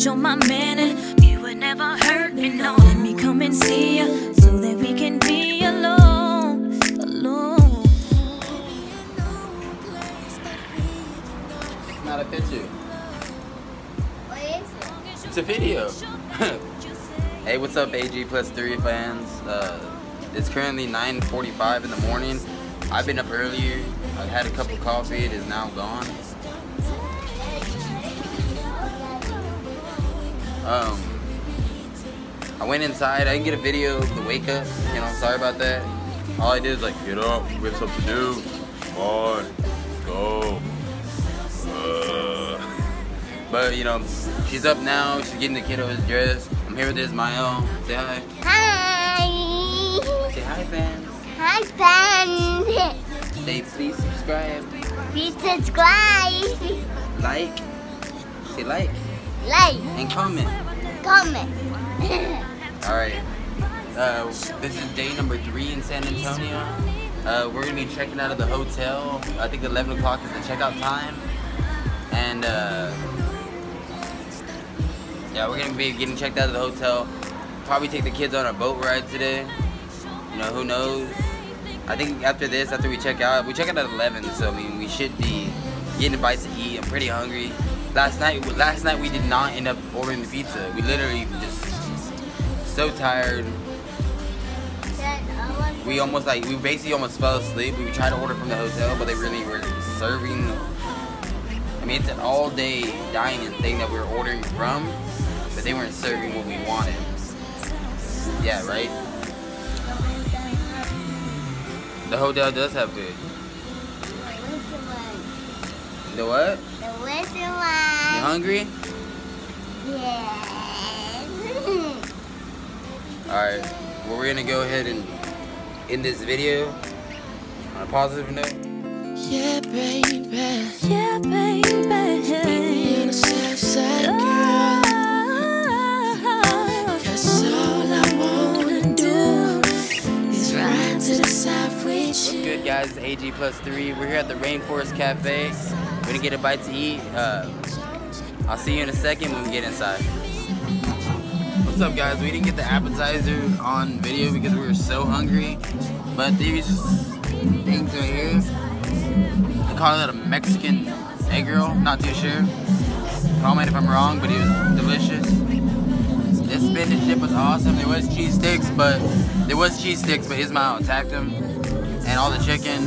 you're my man and you would never hurt me. No, let me come and see you so that we can be alone, alone. It's not a picture. What is it? It's a video. Hey, what's up, AG+3 fans? It's currently 9:45 in the morning. I've been up earlier. I've had a cup of coffee. It is now gone. I went inside. I didn't get a video of the wake up. You know, sorry about that. All I did is like, get up, we have something to do. Come on, go. But you know, she's up now. She's getting the kiddos dressed. I'm here with Ismael. Say hi. Hi. Say hi, fans. Hi, fans. Say please subscribe. Please subscribe. Like. Say like. Like. And comment. Comment. Alright. This is day number 3 in San Antonio. We're going to be checking out of the hotel. I think 11 o'clock is the checkout time. And yeah, we're going to be getting checked out of the hotel. Probably take the kids on a boat ride today. You know, who knows? I think after this, after we check out at 11, so I mean, we should be getting a bite to eat. I'm pretty hungry. Last night we did not end up ordering the pizza. We literally just so tired. We basically almost fell asleep. We tried to order from the hotel, but they really were serving. I mean, it's an all-day dining thing that we were ordering from, but they weren't serving what we wanted. Yeah, right? The hotel does have food. The what? The whistle You one. hungry? Yes. Alright, well, we're gonna go ahead and end this video on a positive note. Yeah, baby. Yeah, baby. In a Southside girl. 'Cause all I wanna do is ride to the south with you. What's good, guys? It's AG+3. We're here at the Rainforest Cafe. We're gonna get a bite to eat. I'll see you in a second when we get inside. What's up, guys? We didn't get the appetizer on video because we were so hungry. But these things right here, they call it a Mexican egg roll. Not too sure. Comment if I'm wrong, but it was delicious. This spinach dip was awesome. There was cheese sticks, but Ismael attacked them. And all the chicken.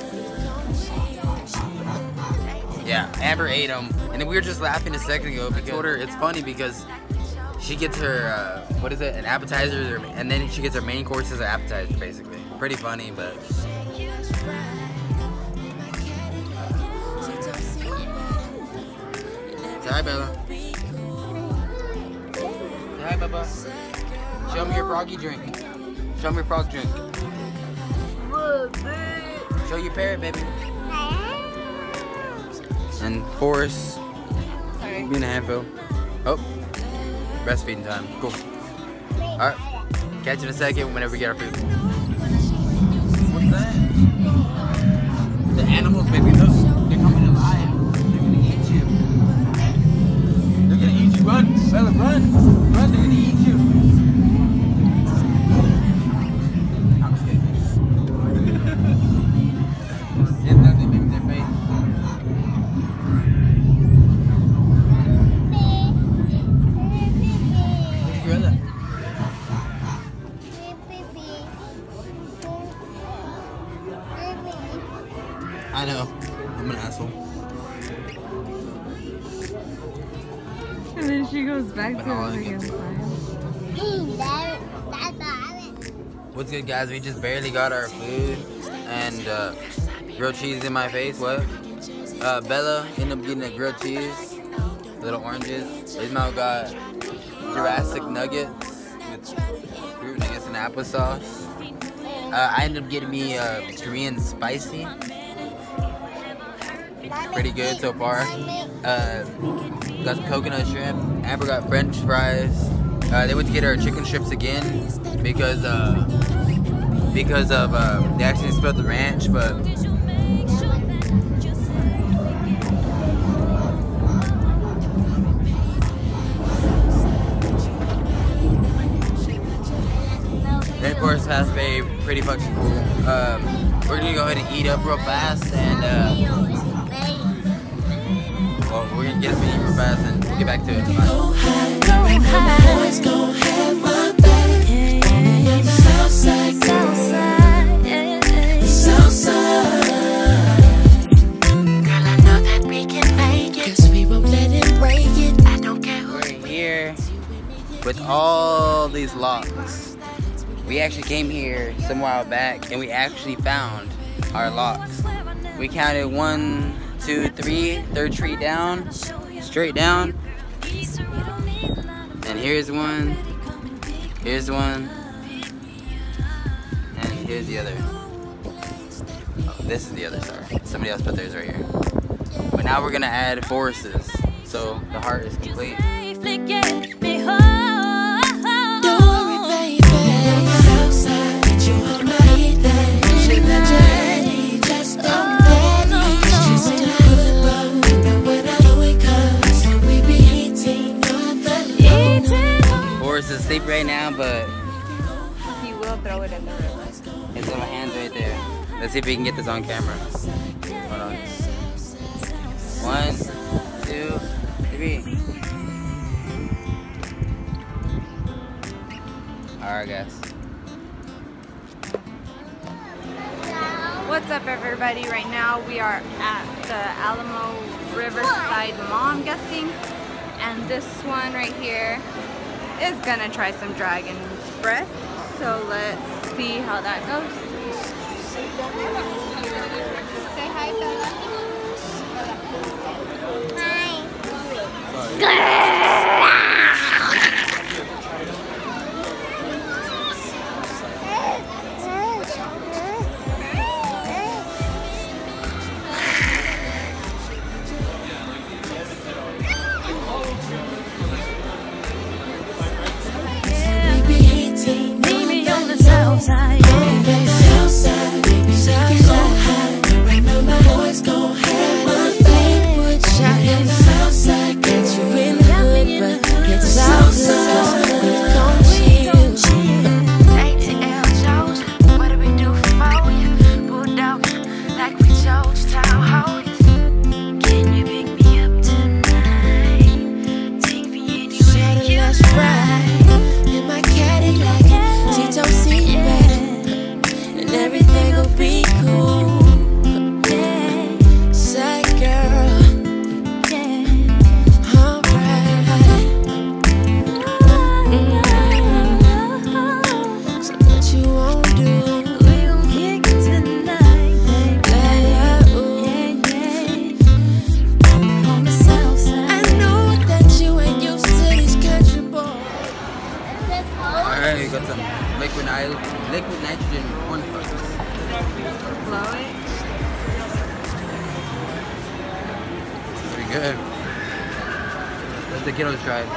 Yeah, Amber ate them. And then we were just laughing a second ago because it's funny because she gets her, what is it, an appetizer, and then she gets her main course as an appetizer, basically. Pretty funny, but... Say hi, Bella. Say hi, Bubba. Show me your froggy drink. Show me your frog drink. Show your parrot, baby. And Forrest, being a handful. Oh, breastfeeding time. Cool. Alright, catch you in a second whenever we get our food. What's that? The animals, baby. Look, they're coming alive. They're gonna eat you. They're gonna eat you. Run, Bella, run. Run, they're gonna eat you. I'm scared. There's nothing in their face. I know. I'm an asshole. And then she goes back But to I it like it. again. What's good, guys? We just barely got our food and grilled cheese in my face. What? Bella ended up getting a grilled cheese, little oranges. Ismael got Jurassic nuggets with fruit, I guess, and applesauce. I ended up getting me Korean spicy. Pretty good so far. Got some coconut shrimp. Amber got French fries. They went to get her chicken strips again because they actually spilled the ranch, but Rainforest Cafe, pretty fucking cool. We're gonna go ahead and eat up real fast, and well, we're gonna get up and eat real fast, and we'll get back to it. Bye. We're here with all these locks. We actually came here some while back and we actually found our locks. We counted 1, 2, 3, third tree down, straight down. And here's one, and here's the other. Oh, this is the other, sorry. Somebody else put theirs right here. But now we're gonna add Forrest's, so the heart is complete. Forrest is asleep right now, but He will throw it in the river. his little hand's right there. Let's see if we can get this on camera. Hold on. 1, 2, 3. Alright, guys. What's up, everybody? Right now we are at the Alamo Riverside Mall, I'm guessing, and this one right here is gonna try some dragon's breath. So let's see how that goes. Say hi, Bella. Maybe on the south side. We got some liquid nitrogen corn fudge. Blow it. Pretty good. Let the kiddos try it.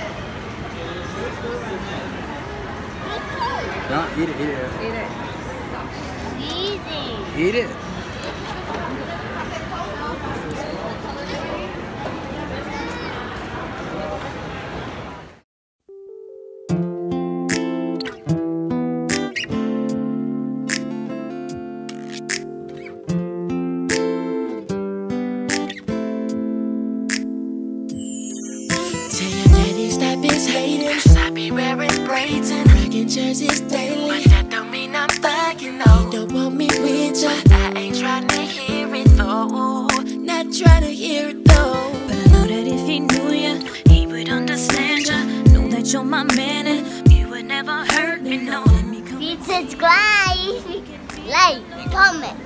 No, eat it, eat it. Eat it. Easy. Eat it. Jerseys daily, but that don't mean I'm thugging, no. You don't want me with ya, but I ain't trying to hear it though. Not trying to hear it though. But I know that if he knew ya, he would understand ya. Know that you're my man and you would never hurt me, no. Let me come. Please subscribe, like, comment.